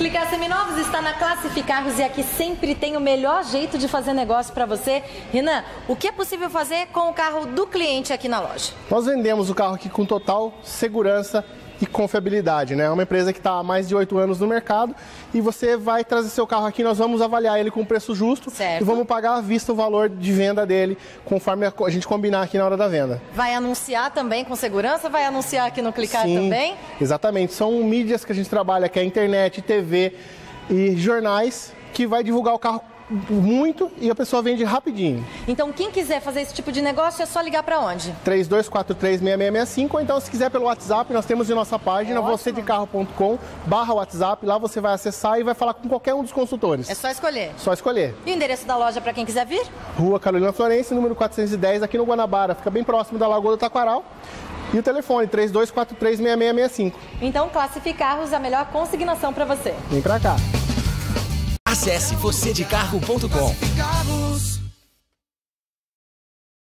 Clicar Seminovos está na Classificarros e aqui sempre tem o melhor jeito de fazer negócio para você. Renan, o que é possível fazer com o carro do cliente aqui na loja? Nós vendemos o carro aqui com total segurança e confiabilidade, né? É uma empresa que está há mais de 8 anos no mercado e você vai trazer seu carro aqui, nós vamos avaliar ele com preço justo. Certo. E vamos pagar à vista o valor de venda dele, conforme a gente combinar aqui na hora da venda. Vai anunciar também com segurança? Vai anunciar aqui no Clicar Sim, também? Exatamente. São mídias que a gente trabalha, que é internet, TV e jornais, que vai divulgar o carro muito e a pessoa vende rapidinho. Então, quem quiser fazer esse tipo de negócio é só ligar para onde? 3243-6665, ou então se quiser pelo WhatsApp, nós temos em nossa página, vocêdecarro.com/WhatsApp, lá você vai acessar e vai falar com qualquer um dos consultores. É só escolher. Só escolher. E o endereço da loja para quem quiser vir? Rua Carolina Florense, número 410, aqui no Guanabara, fica bem próximo da Lagoa do Taquaral. E o telefone, 3243-6665. Então, Classificarros, a melhor consignação para você. Vem pra cá. Acesse vocêdecarro.com.